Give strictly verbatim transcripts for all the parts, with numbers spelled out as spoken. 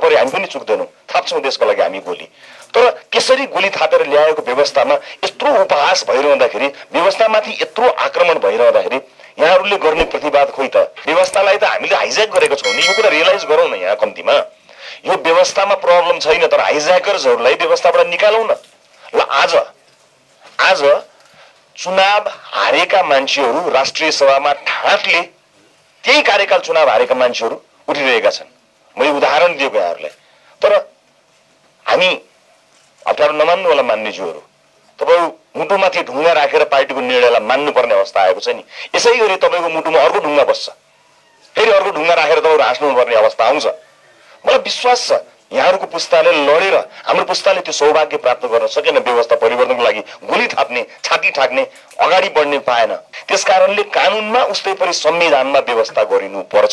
गरे हामी पनि चुक्दैनौँ, थाप्छौँ देशको लागि हामी गोली। तर कसरी गोली थापेर ल्याएको व्यवस्थामा यत्रो उपहास भइरहँदाखेरि, व्यवस्थामाथि यत्रो आक्रमण भइरहँदाखेरि यहाँहरूले गर्ने प्रतिवाद खोइ त? व्यवस्थालाई त हामीले हाइज्याक गरेको छौँ नि, यो कुरा रियलाइज गरौँ न। यहाँ कम्तीमा यो व्यवस्थामा प्रब्लम छैन, तर हाइज्याकर्सहरूलाई व्यवस्थाबाट निकालौँ न। ल आज आज चुनाव हारेका मान्छेहरू राष्ट्रिय सभामा ठाँटले त्यही कार्यकाल चुनाव हारेका मान्छेहरू उठिरहेका छन्। मैले उदाहरण दिएको यहाँहरूलाई। तर हामी अप्ठ्यारो नमान्नु होला मान्नेज्यूहरू, तपाईँ मुटुमाथि ढुङ्गा राखेर पार्टीको निर्णयलाई मान्नुपर्ने अवस्था आएको छ नि। यसै गरी तपाईँको मुटुमा अर्को ढुङ्गा बस्छ, फेरि अर्को ढुङ्गा राखेर तपाईँ हाँस्नुपर्ने अवस्था आउँछ। मलाई विश्वास छ यहाँहरूको पुस्ताले लडेर हाम्रो पुस्ताले त्यो सौभाग्य प्राप्त गर्न सकेन, व्यवस्था परिवर्तनको लागि गोली थाप्ने, छाती ठाक्ने, अगाडि बढ्ने पाएन। त्यसकारणले कानुनमा उस्तै परि संविधानमा व्यवस्था गरिनु पर्छ।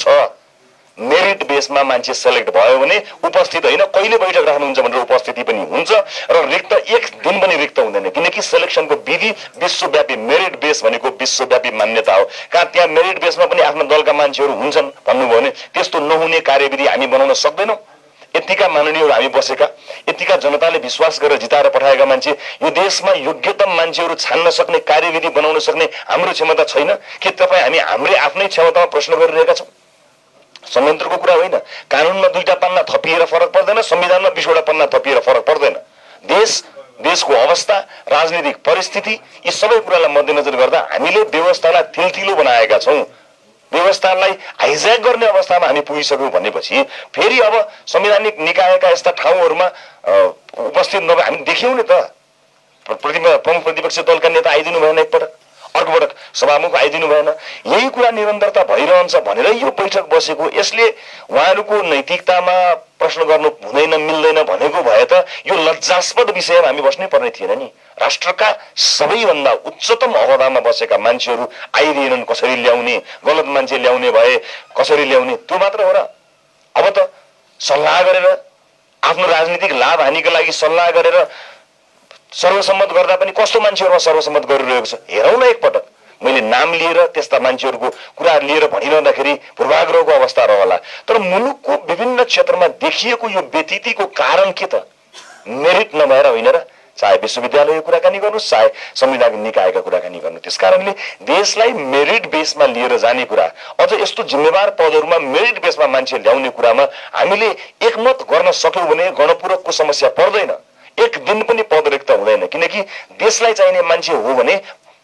मेरिट बेसमा मान्छे सेलेक्ट भयो भने उपस्थित होइन, कहिले बैठक राख्नुहुन्छ भनेर उपस्थिति पनि हुन्छ र रिक्त एक दिन पनि रिक्त हुँदैन, किनकि सेलेक्सनको विधि विश्वव्यापी मेरिट बेस भनेको विश्वव्यापी मान्यता हो। कहाँ त्यहाँ मेरिट बेसमा पनि आफ्नो दलका मान्छेहरू हुन्छन् भन्नुभयो भने त्यस्तो नहुने कार्यविधि हामी बनाउन सक्दैनौँ। यतिका माननीयहरू हामी बसेका, यतिका जनताले विश्वास गरेर जिताएर पठाएका मान्छे, यो देशमा योग्यतम मान्छेहरू छान्न सक्ने कार्यविधि बनाउन सक्ने हाम्रो क्षमता छैन कि? तपाईँ हामी हाम्रै आफ्नै क्षमतामा प्रश्न गरिरहेका छौँ। संयन्त्रको कुरा होइन, कानुनमा दुईटा पन्ना थपिएर फरक पर्दैन, संविधानमा बिसवटा पन्ना थपिएर फरक पर्दैन। देश देशको अवस्था, राजनीतिक परिस्थिति, यी सबै कुरालाई मध्यनजर गर्दा हामीले व्यवस्थालाई थिलथिलो बनाएका छौँ। व्यवस्थालाई हाइज्याक गर्ने अवस्थामा हामी पुगिसक्यौँ भनेपछि फेरि अब संवैधानिक निकायका यस्ता ठाउँहरूमा उपस्थित नभए हामी देख्यौँ नि त। प्रमुख प्रतिपक्षी दलका नेता आइदिनु भएन, एकपटक अर्को पटक सभामुख आइदिनु भएन। यही कुरा निरन्तरता भइरहन्छ भनेर यो बैठक बसेको। यसले उहाँहरूको नैतिकतामा प्रश्न गर्नु हुँदैन, मिल्दैन भनेको भए त यो लज्जास्पद विषयमा हामी बस्नै पर्ने थिएन नि। राष्ट्रका सबैभन्दा उच्चतम अहदामा बसेका मान्छेहरू आइदिएनन्, कसरी ल्याउने, गलत मान्छे ल्याउने भए कसरी ल्याउने, त्यो मात्र हो र? अब त सल्लाह गरेर आफ्नो राजनीतिक लाभ हानिको लागि सल्लाह गरेर सर्वसम्मत गर्दा पनि कस्तो मान्छेहरूमा सर्वसम्मत गरिरहेको छ हेरौँ न एकपटक। मैले नाम लिएर त्यस्ता मान्छेहरूको कुरा लिएर भनिरहँदाखेरि पूर्वाग्रहको अवस्था रहला। तर मुलुकको विभिन्न क्षेत्रमा देखिएको यो व्यतिथिको कारण के त? मेरिट नभएर होइन र? चाहे विश्वविद्यालयको कुराकानी गर्नुहोस्, चाहे संवैधानिक निकायका कुराकानी गर्नु। त्यसकारणले देशलाई मेरिट बेसमा लिएर जाने कुरा, अझ यस्तो जिम्मेवार पदहरूमा मेरिट बेसमा मान्छे ल्याउने कुरामा हामीले एकमत गर्न सक्यौँ भने गणपूरकको समस्या पर्दैन, एक दिन पनि पद रिक्त हुँदैन। किनकि देशलाई चाहिने मान्छे हो भने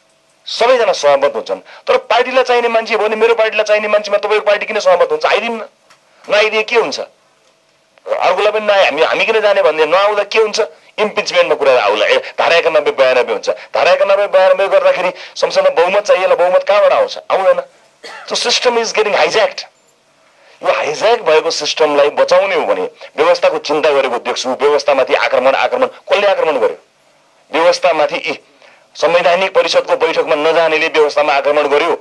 सबैजना सहमत हुन्छन्। तर पार्टीलाई चाहिने मान्छे भयो भने मेरो पार्टीलाई चाहिने मान्छेमा तपाईँको पार्टी किन सहमत हुन्छ? आइदिन्न, नआइदिए के हुन्छ? अर्कोलाई पनि नआए हामी हामी किन जाने भन्दै नआउँदा के हुन्छ? इम्पिचमेन्टमा कुरा आउला, ए धारा एकानब्बे बयानब्बे हुन्छ। धारा एकानब्बे बयानब्बे गर्दाखेरि संसदमा बहुमत चाहिएला, बहुमत कहाँबाट आउँछ? आउँदैन। त्यो सिस्टम इज गेटिङ हाइज्याक्ड। यो हाइज्याक भएको सिस्टमलाई बचाउने हो भने व्यवस्थाको चिन्ता गरेको देख्छु। व्यवस्थामाथि आक्रमण आक्रमण कसले आक्रमण गर्यो? व्यवस्थामाथि यी संवैधानिक परिषदको बैठकमा नजानेले व्यवस्थामा आक्रमण गर्यो,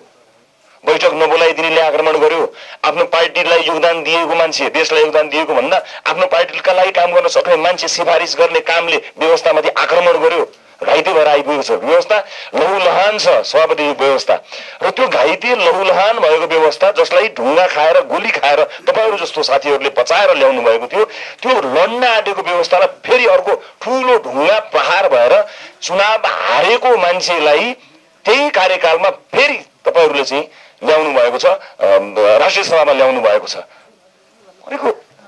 बैठक नबोलाइदिनेले आक्रमण गर्यो। आफ्नो पार्टीलाई योगदान दिएको मान्छे, देशलाई योगदान दिएको भन्दा आफ्नो पार्टीका लागि काम गर्न सक्ने मान्छे सिफारिस गर्ने कामले व्यवस्थामाथि आक्रमण गर्यो। घाइते भएर आइपुगेको छ व्यवस्था, लहुलहान छ सभापति व्यवस्था। र त्यो घाइते लहुलहान भएको व्यवस्था जसलाई ढुङ्गा खाएर गोली खाएर तपाईँहरू जस्तो साथीहरूले बचाएर ल्याउनु भएको थियो, त्यो लड्न आँटेको व्यवस्थालाई फेरि अर्को ठुलो ढुङ्गा प्रहार भएर चुनाव हारेको मान्छेलाई त्यही कार्यकालमा फेरि तपाईँहरूले चाहिँ ल्याउनु भएको छ, राष्ट्रिय सभामा ल्याउनु भएको छ भनेको।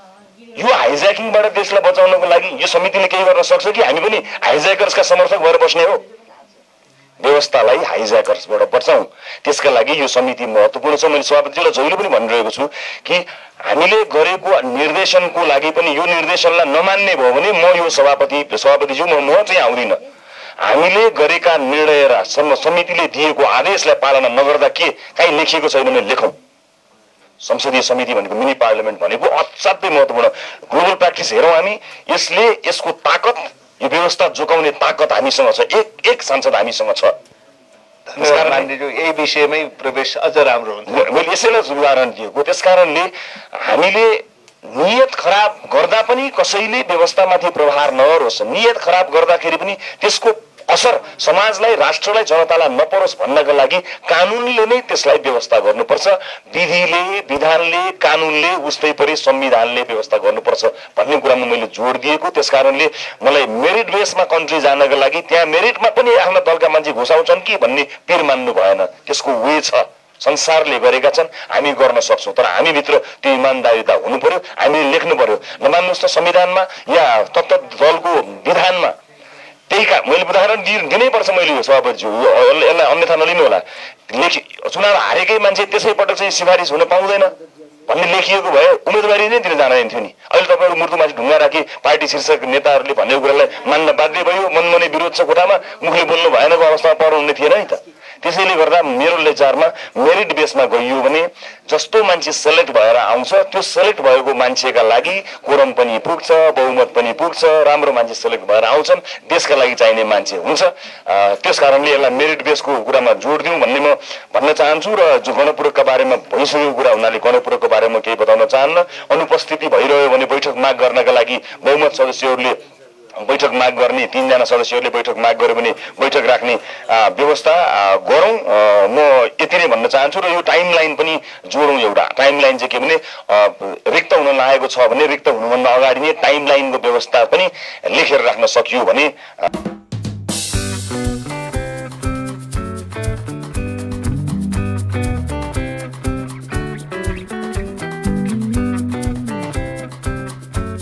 यो हाइज्याकिङबाट देशलाई बचाउनको लागि यो समितिले केही गर्न सक्छ कि हामी पनि हाइज्याकर्सका समर्थक भएर बस्ने हो? व्यवस्थालाई हाइज्याकर्सबाट बचाउँ, त्यसका लागि यो समिति महत्त्वपूर्ण छ। मैले सभापतिजीलाई जहिले पनि भनिरहेको छु कि हामीले गरेको निर्देशनको लागि पनि यो निर्देशनलाई नमान्ने भयो भने म यो सभापति सभापतिज्यू म म चाहिँ आउँदिनँ। हामीले गरेका निर्णय र समितिले दिएको आदेशलाई पालना नगर्दा के कहीँ लेखिएको छैन भने लेखौँ। संसदीय समिति भनेको मिनी पार्लियामेन्ट भनेको असाध्यै महत्त्वपूर्ण ग्लोबल प्र्याक्टिस हेरौँ हामी। यसले यसको ताकत, यो व्यवस्था जोगाउने ताकत हामीसँग छ, एक एक सांसद हामीसँग छ। यही विषयमै प्रवेश अझ राम्रो हुन्छ। मैले यसैलाई उदाहरण दिएको। त्यसकारणले हामीले नियत खराब गर्दा पनि कसैले व्यवस्थामाथि प्रहार नगरोस्, नियत खराब गर्दाखेरि पनि त्यसको असर समाजलाई, राष्ट्रलाई, जनतालाई नपरोस् भन्नका लागि कानुनले नै त्यसलाई व्यवस्था गर्नुपर्छ। विधिले, विधानले, कानुनले, उस्तै परि संविधानले व्यवस्था गर्नुपर्छ भन्ने कुरामा मैले जोड दिएको। त्यसकारणले मलाई मेरिट बेसमा कन्ट्री जानका लागि त्यहाँ मेरिटमा पनि आफ्ना दलका मान्छे घुसाउँछन् कि भन्ने पिर मान्नु भएन। त्यसको वे छ, संसारले गरेका छन्, हामी गर्न सक्छौँ। तर हामीभित्र त्यो इमान्दारिता हुनु पर्यो, हामीले लेख्नु पर्यो। नमान्नुहोस् त संविधानमा या तत्त दलको विधानमा त्यही का मैले उदाहरण दिनै पर्छ। मैले यो सभापतिज्यू यसलाई अन्यथा नलिनु होला। लेखि चुनाव हारेकै मान्छे त्यसै पटक चाहिँ सिफारिस हुन पाउँदैन भन्ने लेखिएको भए उम्मेदवारी नै दिन जान थियो नि। अहिले तपाईँहरू मुर्तुमाथि ढुङ्गा राखी पार्टी शीर्षक नेताहरूले भनेको कुरालाई मान्न बाध्य भयो। मनमनै विरोध छ, कोठामा मुखले बोल्नु भएनको अवस्थामा पर्नुहुने थिएन नि त। त्यसैले गर्दा मेरो विचारमा मेरिट बेसमा गइयो भने जस्तो मान्छे सेलेक्ट भएर आउँछ त्यो सेलेक्ट भएको मान्छेका लागि कोरम पनि पुग्छ, बहुमत पनि पुग्छ, राम्रो मान्छे सेलेक्ट भएर आउँछन्, देशका लागि चाहिने मान्छे हुन्छ। त्यसकारणले यसलाई मेरिट बेसको कुरामा जोड दिउँ भन्ने म भन्न चाहन्छु। र जो गणपूरकका बारेमा भइसकेको कुरा हुनाले गणपूरकको बारेमा केही बताउन चाहन्न। अनुपस्थिति भइरह्यो भने बैठक माग गर्नका लागि बहुमत सदस्यहरूले बैठक माग गर्ने, तीनजना सदस्यहरूले बैठक माग गर्यो भने बैठक राख्ने व्यवस्था गरौँ। म यति नै भन्न चाहन्छु। र यो टाइम लाइन पनि जोडौँ। एउटा टाइम लाइन चाहिँ के भने रिक्त हुन लागेको छ भने रिक्त हुनुभन्दा अगाडि नै टाइम लाइनको व्यवस्था पनि लेखेर राख्न सकियो भने